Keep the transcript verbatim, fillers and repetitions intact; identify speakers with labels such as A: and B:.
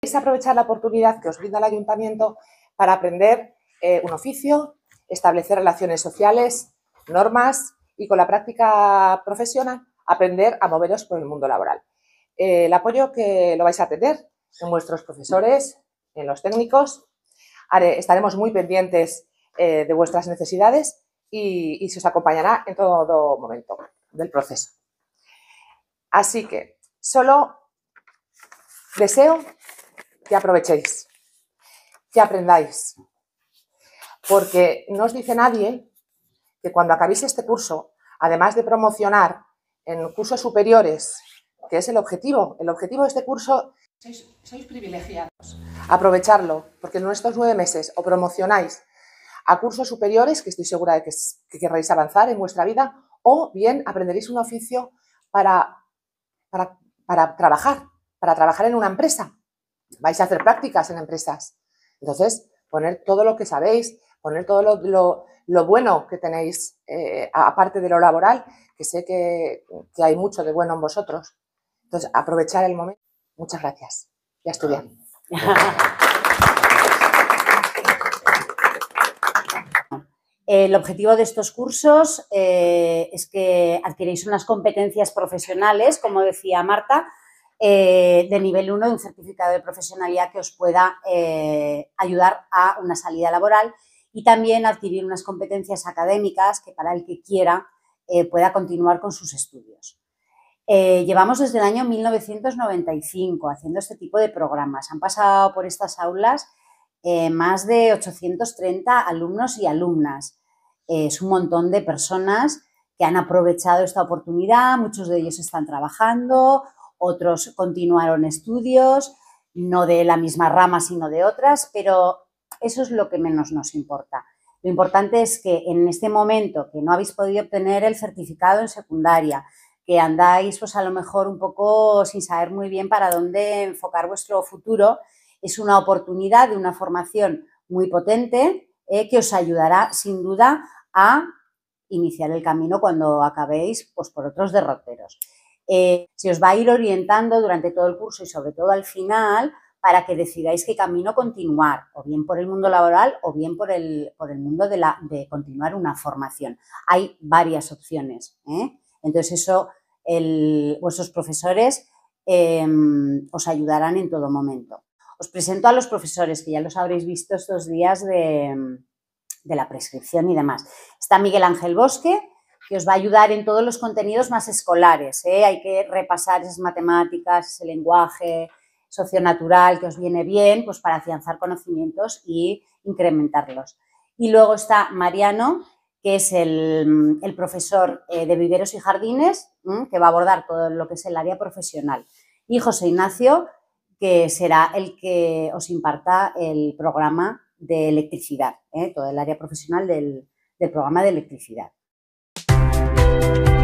A: Es aprovechar la oportunidad que os brinda el ayuntamiento para aprender eh, un oficio, establecer relaciones sociales, normas y con la práctica profesional aprender a moveros por el mundo laboral. Eh, el apoyo que lo vais a tener en vuestros profesores, en los técnicos, haré, estaremos muy pendientes eh, de vuestras necesidades y, y se os acompañará en todo momento del proceso. Así que solo deseo que aprovechéis, que aprendáis, porque no os dice nadie que cuando acabéis este curso, además de promocionar en cursos superiores, que es el objetivo, el objetivo de este curso, sois, sois privilegiados. Aprovecharlo, porque en estos nueve meses o promocionáis a cursos superiores, que estoy segura de que, que querréis avanzar en vuestra vida, o bien aprenderéis un oficio para, para, para trabajar, para trabajar en una empresa. Vais a hacer prácticas en empresas. Entonces, poner todo lo que sabéis, poner todo lo, lo, lo bueno que tenéis, eh, aparte de lo laboral, que sé que, que hay mucho de bueno en vosotros. Entonces, aprovechar el momento. Muchas gracias. Y a estudiar.
B: El objetivo de estos cursos eh, es que adquiréis unas competencias profesionales, como decía Marta, eh, de nivel uno, un certificado de profesionalidad que os pueda eh, ayudar a una salida laboral y también adquirir unas competencias académicas que para el que quiera eh, pueda continuar con sus estudios. Eh, llevamos desde el año mil novecientos noventa y cinco haciendo este tipo de programas. Han pasado por estas aulas eh, más de ochocientos treinta alumnos y alumnas. Eh, es un montón de personas que han aprovechado esta oportunidad, muchos de ellos están trabajando, otros continuaron estudios, no de la misma rama sino de otras, pero eso es lo que menos nos importa. Lo importante es que en este momento que no habéis podido obtener el certificado en secundaria, que andáis pues a lo mejor un poco sin saber muy bien para dónde enfocar vuestro futuro, es una oportunidad de una formación muy potente eh, que os ayudará sin duda a iniciar el camino cuando acabéis pues, por otros derroteros. Eh, se os va a ir orientando durante todo el curso y sobre todo al final para que decidáis qué camino continuar, o bien por el mundo laboral o bien por el, por el mundo de, la, de continuar una formación. Hay varias opciones, ¿eh? Entonces eso el, vuestros profesores eh, os ayudarán en todo momento. Os presento a los profesores, que ya los habréis visto estos días de, de la prescripción y demás. Está Miguel Ángel Bosque, que os va a ayudar en todos los contenidos más escolares, ¿eh? Hay que repasar esas matemáticas, ese lenguaje socionatural que os viene bien pues para afianzar conocimientos y incrementarlos. Y luego está Mariano, que es el, el profesor eh, de viveros y jardines, ¿m? que va a abordar todo lo que es el área profesional. Y José Ignacio, que será el que os imparta el programa de electricidad, ¿eh? todo el área profesional del, del programa de electricidad.